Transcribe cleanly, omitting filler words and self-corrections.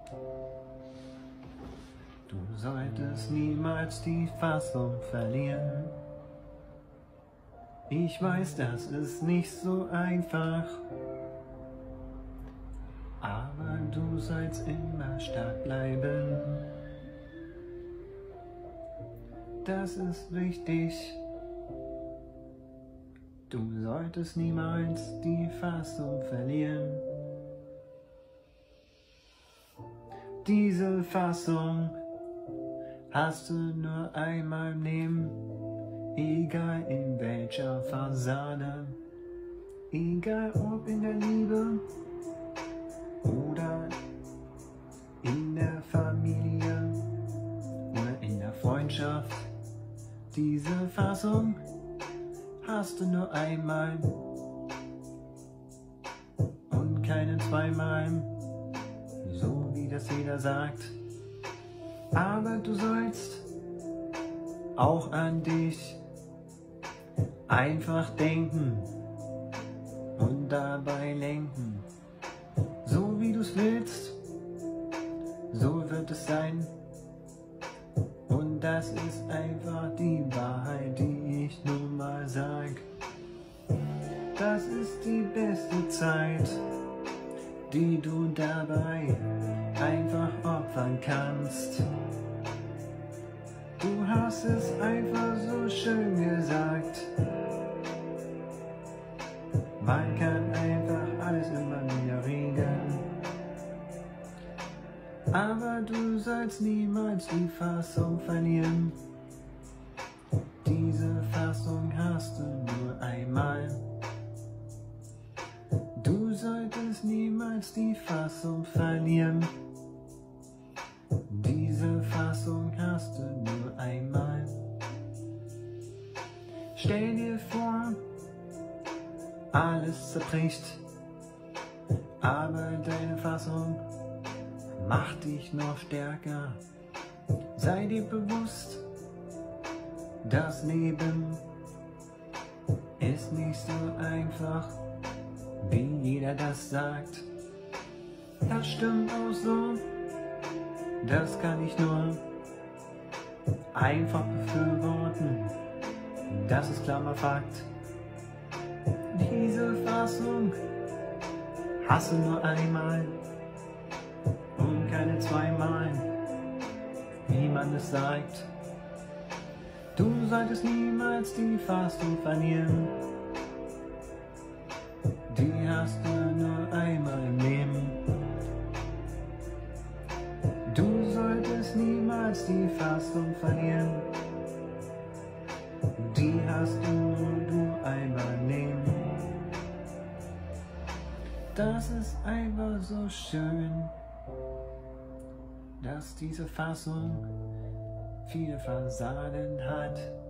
Du solltest niemals die Fassung verlieren. Ich weiß, das ist nicht so einfach, aber du sollst immer stark bleiben. Das ist wichtig. Du solltest niemals die Fassung verlieren. Diese Fassung hast du nur einmal im Leben, egal in welcher Fassade, egal ob in der Liebe oder in der Familie oder in der Freundschaft. Diese Fassung hast du nur einmal und keine zweimal, so wie das jeder sagt. Aber du sollst auch an dich einfach denken und dabei lenken. So wie du es willst, so wird es sein. Und das ist einfach die Wahrheit, die ich nun mal sag. Das ist die beste Zeit, die du dabei einfach opfern kannst. Du hast es einfach so schön gesagt. Man kann einfach alles immer wieder regeln. Aber du sollst niemals die Fassung verlieren. Diese Fassung hast du nur einmal. Du solltest niemals die Fassung verlieren. Diese Fassung hast du nur einmal. Stell dir vor, alles zerbricht, aber deine Fassung macht dich noch stärker. Sei dir bewusst, das Leben ist nicht so einfach, wie jeder das sagt. Das stimmt auch so, das kann ich nur einfach befürworten. Das ist klarer Fakt. Diese Fassung hast du nur einmal und keine zweimal, wie man es sagt. Du solltest niemals die Fassung verlieren. Die hast du nur einmal im Leben. Du solltest niemals die Fassung verlieren. Die hast du nur einmal im Leben. Das ist einfach so schön, dass diese Fassung viele Fassaden hat.